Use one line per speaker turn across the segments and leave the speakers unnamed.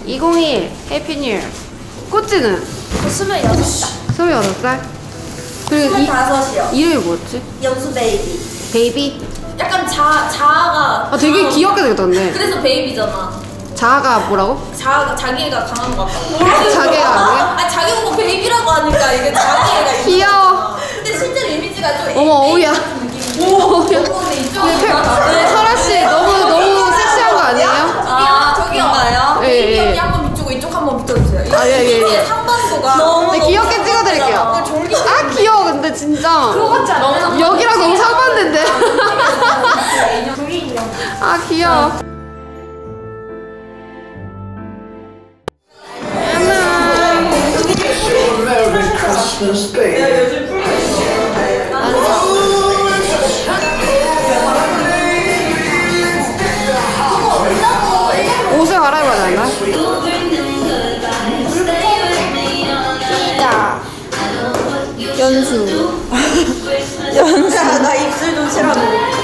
2021 해피 뉴 이어. 꼬찌는?
28살.
28살? 그리고
25이요.
이름이 뭐였지?
연수 베이비.
베이비?
약간 자아가.
아 되게 귀엽게 생겼던데.
그래서 베이비잖아.
자아가 뭐라고?
자기애가 강한 것 같다.
자기애가 아니야?
아 자기 보고 베이비라고 하니까 이게 자기애가
귀여워.
근데 실제로 이미지가 좀
어머 어우야.
오 근데 이쪽은
설아씨 너무 섹시한 거 아니에요?
아 저기요. 베이비
예, 예.
언니 한번 비추고 이쪽 한번 비춰주세요.
아, 예, 예, 예.
상반도가
네, 귀엽게 찍어드릴게요. 아 귀여워 근데 진짜.
그거 같지 않아요?
여기랑 너무 상반된데. 아 귀여워. 옷을 갈아입어야 되나? 시작. 연수.
연수야 나 입술 좀 칠하고.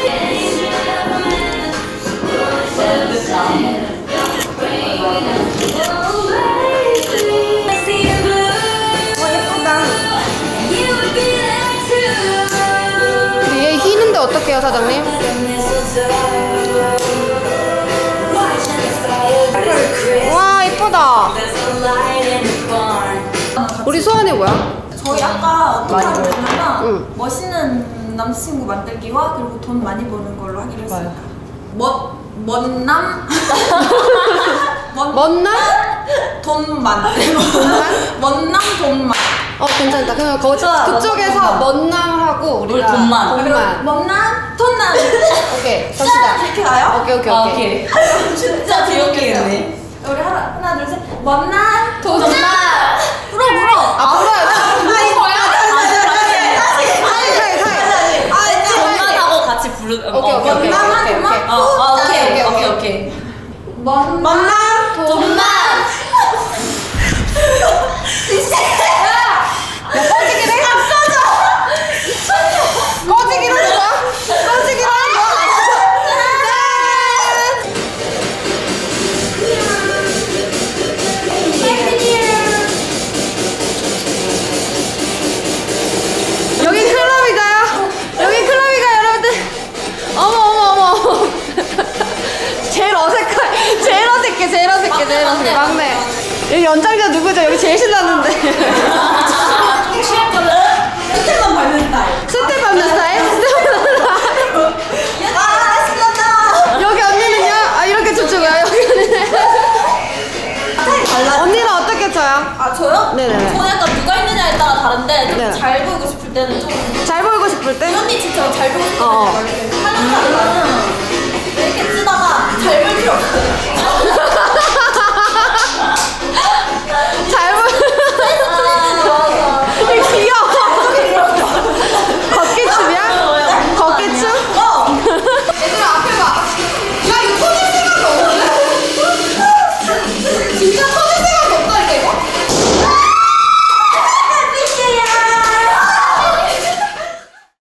얘 휘는데 어떡해요 사장님? 와 이쁘다. 우리 소원이 뭐야?
저희 아까 어떻게 하면 되냐면
응.
멋있는 남자친구 만들기와 그리고 돈 많이 버는 걸로 하기로 했습니다. 멋남?
멋남?
돈만.
돈만?
멋남 돈만.
괜찮다. 그럼 그쪽에서 멋남하고 우리가 돈만.
멋남 돈남.
오케이 갑시다.
이렇게 가요?
오케이.
진짜 귀엽겠네. 우리 하나 둘 셋. 멋남 돈만. 불어.
아
돈만하고 같이 부르.
오케이.
멋남 돈만.
꺼지기로 해? 꺼지기로 한 거야? 꺼지기로 한 거야? 여기 클럽이가요? 여기 클럽이가요 여러분들? 어머 제일 어색해 막내. 여기 연장자 누구죠? 여기 제일 신났는데.
좀 취했거든. 스텝만 밟는 스타일.
스텝 밟는 스타일?
신난다.
여기 언니는요? 아 이렇게 춤추고요 여기 언니는. 언니는 어떻게 춰요?
아 저요?
네네네.
저는 약간 누가 있느냐에 따라 다른데 좀
네.
잘 보이고 싶을 때는 좀.
잘 보이고 싶을 때?
이 언니 진짜 잘 보이고 싶을
어.
때는 하는 사람은 이렇게 쓰다가 잘 볼 필요 없어요.